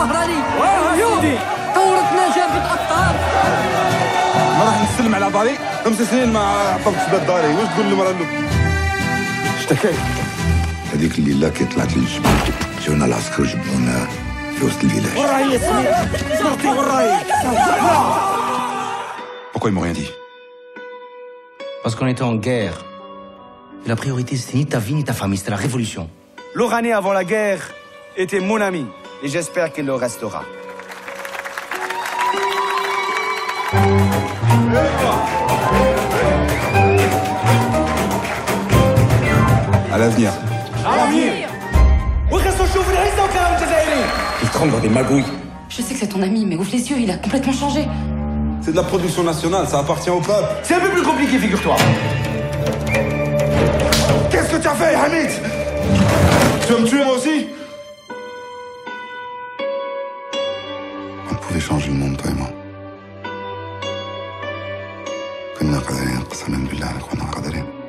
الزهراني ثورتنا جابت أبطال. ما راح نسلم على داري 5 سنين ما عطلتش باب داري. واش تقول للمرأة له؟ اشتكيت هذيك الليلة كي طلعت للجبل جاونا العسكر وجبدونا في وسط الفيلاج. وين راهي ياسمين؟ صرتي وين راهي؟ Pourquoi ils m'ont rien dit? Parce qu'on était en guerre. Et la priorité, c'était ni ta vie ni ta famille, c'était la révolution. L'Oranais avant la guerre était mon ami et j'espère qu'il le restera. À l'avenir. Ils tremblent dans des magouilles. Je sais que c'est ton ami, mais ouvre les yeux, il a complètement changé. C'est de la production nationale, ça appartient au peuple. C'est un peu plus compliqué, figure-toi. Qu'est-ce que tu as fait, Hamid? Tu vas me tuer moi aussi? On pouvait changer le monde, toi et moi. كنا قادرين قسما بالله كنا قادرين.